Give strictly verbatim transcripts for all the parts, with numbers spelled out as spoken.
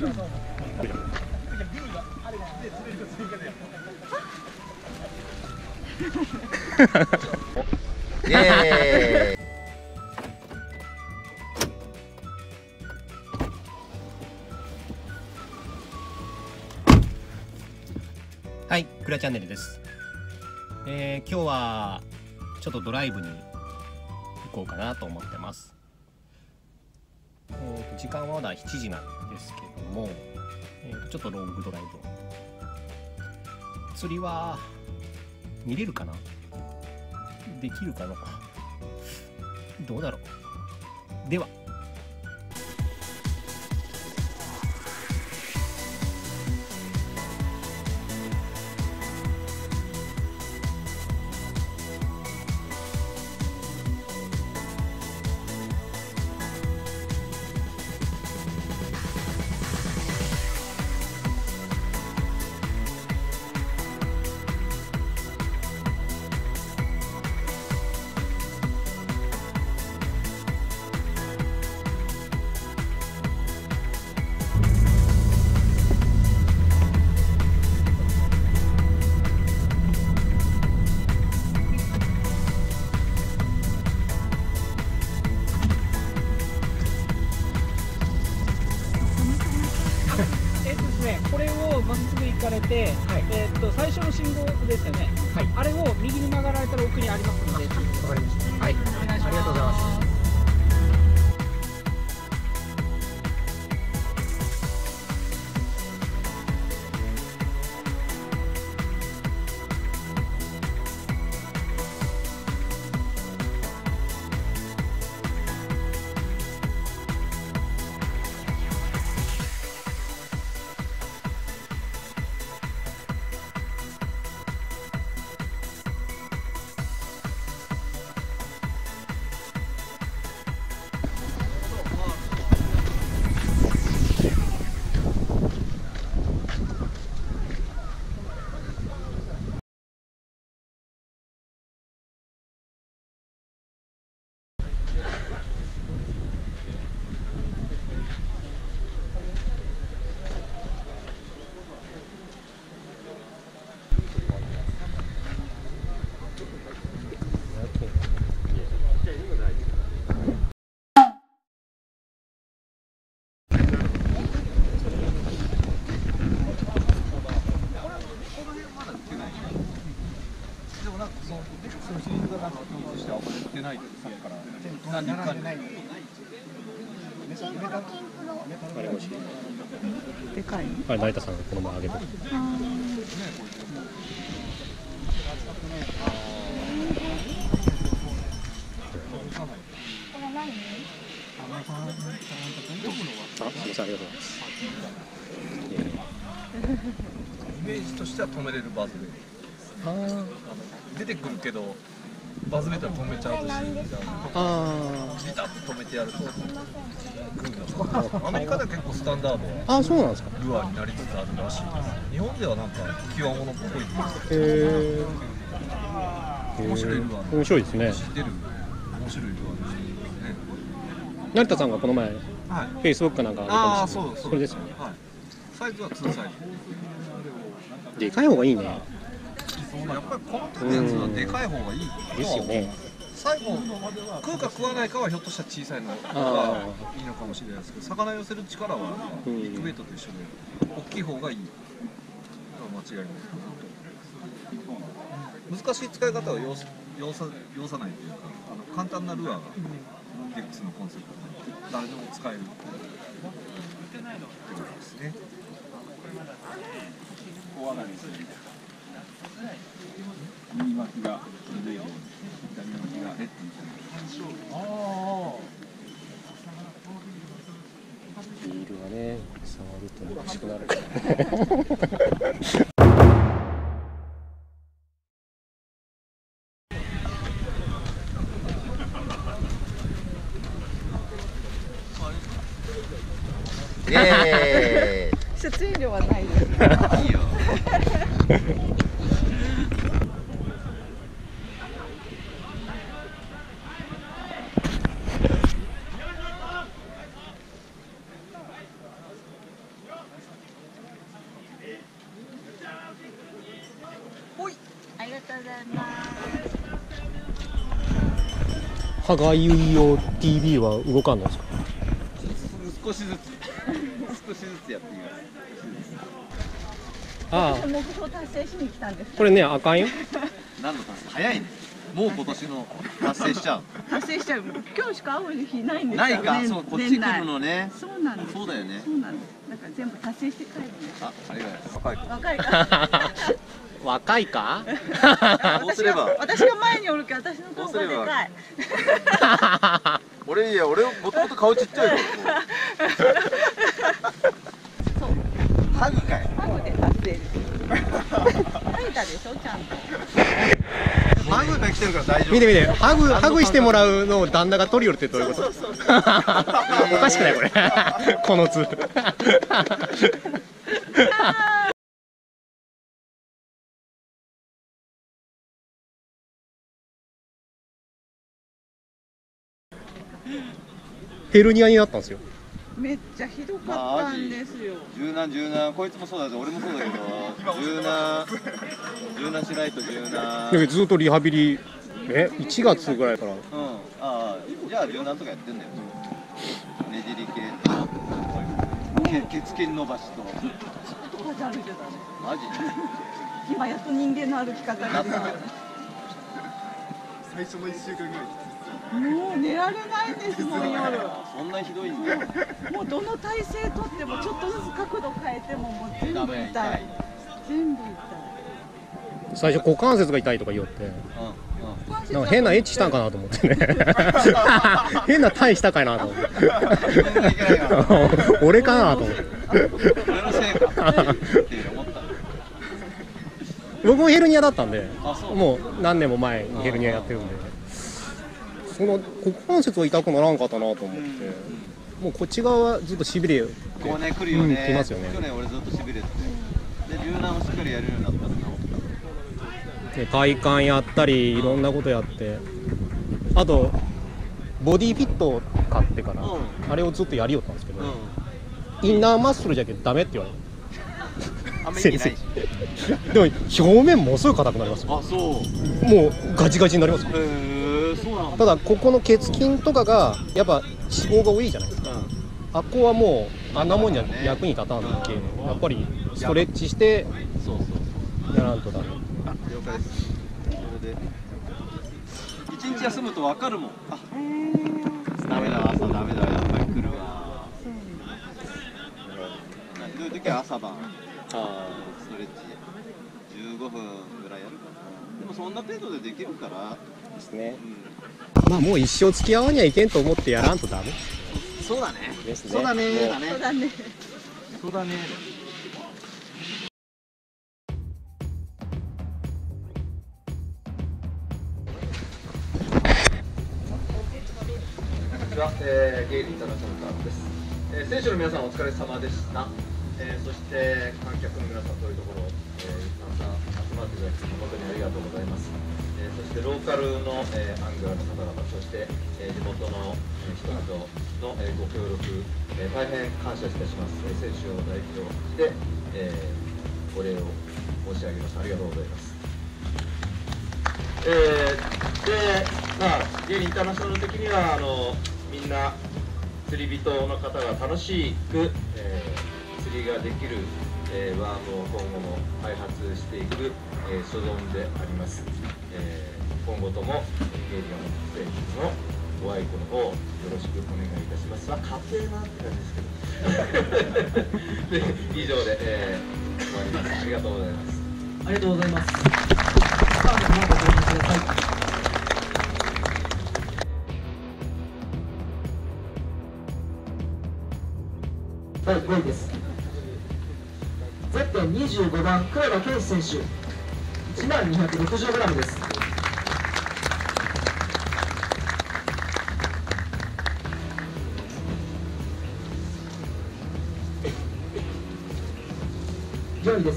イエーイ。 はい、クラチャンネルです。えー、今日はちょっとドライブに行こうかなと思ってます。えーと、時間はまだしちじなんですけども、えーと、ちょっとロングドライブ。釣りは見れるかな？できるかな？どうだろう。では。 これをまっすぐ行かれて、はい、えー、っと最初の信号ですよね、はい、あれを右に曲がられたら奥にありますので。わかりました。はい、お願いします。ありがとうございます。でかい。あれ成田さんがこの前あげてる。あ、すみません、ありがとうございます。 イメージとしては止めれるバズレー。出てくるけどバズれたら止めちゃうし、あビタッと止めてやると。アメリカでは結構スタンダード。 あ、そうなんですか。 ルアーになりつつあるらしいです。日本ではなんか極物っぽい。へえ。 面白いルアー。 面白いですね。 知ってる面白いルアーですね。 成田さんがこの前、フェイスブックかなんか上げてました。ああ、そうそう。それですよね。 サイズはツーサイズ。でかい方がいいね。 やっぱりこの手のやつはでかい方がいいですよね。 最後食うか食わないかはひょっとしたら小さいのがいいのかもしれないですけど、魚寄せる力はビッグウェイトと一緒で大きい方がいい。間違いない。難しい使い方は要さ要さ要さないというか、あの簡単なルアーがデックスのコンセプトで誰でも使えるってことですね。 右巻きがレイボー、左巻きがレッドみたいな。 ビールがね、触ると欲しくなる。 イエーイ。 出演料はないです。 いいよ。 とうございます。 歯がゆいよ ティービー は動かんのですか？ 少しずつ少しずつやってみます。 ああ、 目標達成しに来たんです。 これね、あかんよ。 何の達成？早いね。もう今年の達成しちゃう。 達成しちゃう。今日しか会う日ないんですよ。 ないか、そう、こっち来るのね。 そうなんです。 そうだよね。 そうなんです。だから全部達成して帰るんです。 あ、ありがとうございます。 若いか。 若いか？ どうすれば？ 私が前におるけど、私の顔がでかい。 俺いや、俺もともと顔ちっちゃいよ。 そう。 ハグかい。 ハグで達成です。書いたでしょ、ちゃんと。 ハグできてるから大丈夫。 見て見て、ハグハグしてもらうのを旦那が取り寄るってどういうこと？おかしくないこれ？この図。ヘルニアになったんですよ。 めっちゃひどかったんですよ。 柔軟柔軟、こいつもそうだけど、俺もそうだけど、柔軟柔軟しないと柔軟。 でずっとリハビリ、え、いちがつぐらいから。 うん、ああ、じゃあ柔軟とかやってんだよ。ねじり系、血筋伸ばしと。 とかじゃ歩いてたね。 マジ？ 今やっと人間の歩き方ができる。 最初のいっしゅうかんぐらいもう寝られないんですもん、夜。 そんなひどいんだよ。 もうどの体勢とってもちょっとずつ角度変えてももう全部痛い。 痛い。 全部痛い。 最初股関節が痛いとか言おって、 うんうん。 なんか変なエッチしたんかなと思ってね。変な体したかいなと思って。俺かなと思って。 俺のせいかって思った。 僕もヘルニアだったんで、 あ、そう。 もう何年も前にヘルニアやってるんで、その股関節は痛くならんかったなと思って、もうこっち側はずっとしびれて、 こうね、来るよね。 うん、来ますよね。 去年俺ずっとしびれてて、で柔軟をしっかりやれるようになったんだ。 で体幹やったりいろんなことやって、あとボディフィットを買ってから、 うん、 あれをずっとやりよったんですけど、 うん、 インナーマッスルじゃけダメって言われる。 あんまり意味ないし。 でも表面ものすごい硬くなりますよ。 あ、そう。 もうガチガチになりますよ。 へえ、そうなんだ。 ただここの血筋とかがやっぱ脂肪が多いじゃないですか。あっこはもうあんなもんには役に立たんだけ、やっぱりストレッチしてそうそう。 やらんとダメ。 あ、了解です。それで一日休むとわかるもん。あ、ダメだ、朝ダメだ、やっぱり来るわ。そういう時は朝晩。ストレッチじゅうごふんぐらいやるかな。でもそんな程度でできるからですね。 うん、 まあもう一生付き合わにはいけんと思ってやらんとダメ。 そうだね。 ですね。 そうだね。だね。 そうだね。 そうだね。こんにちは、えー、ゲイリーインターナショナルからです。えー、選手の皆さんお疲れ様でした。えー、そして観客の皆さんそういうところ、えー、たくさん集まっていただき本当にありがとうございます。えー、そしてローカルの、えー、アングラの方々、そして、えー、地元の、えー、人々の、えー、ご協力、えー、大変感謝いたします。えー、選手を代表して、えー、お礼を申し上げます。ありがとうございます。えー、で、まあ、ゲイリーインターナショナル的にはあのみんな釣り人の方が楽しく、えー、釣りができる、えー、ワームを今後も開発していく、えー、所存であります、えー、今後ともゲイリーの選手のご愛顧の方よろしくお願いいたします。まあ、家庭なって感じですけどで以上で、えー、終わります。ありがとうございます。 ありがとうございます。さあ、何かご覧ください。だいごいです。ゼッケンにじゅうごばん黒田圭司選手、いちまんにひゃくろくじゅうグラム です。よんいです。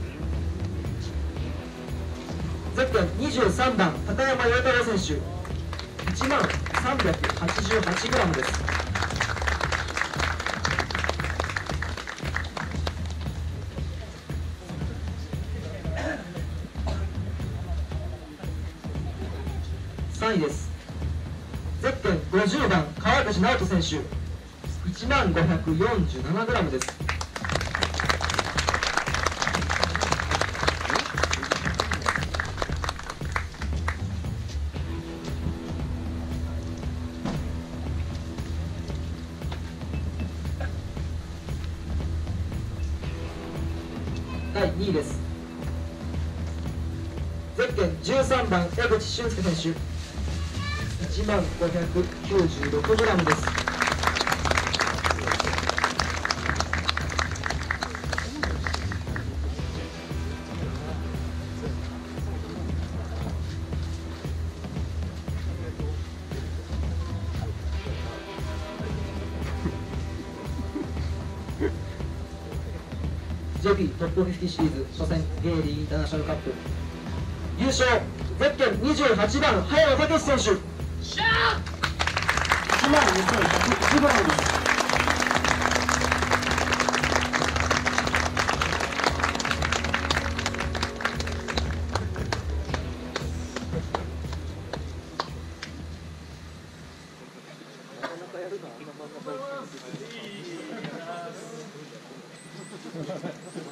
ゼッケンにじゅうさんばん高山陽太郎選手、いちまんさんびゃくはちじゅうはちグラム です。 さんいです。ゼッケンごじゅうばん川口直人選手、いちまんごひゃくよんじゅうななグラムです。だいにいです。ゼッケンじゅうさんばん江口俊介選手、いちまんごひゃくきゅうじゅうろくグラムです。ジェイピー トップごじゅうシリーズ初戦ゲイリーインターナショナルカップ優勝、ゼッケンにじゅうはちばん早野武選手、いちまんにせんひゃくいちグラムです。なかなかやるな、あんな漫画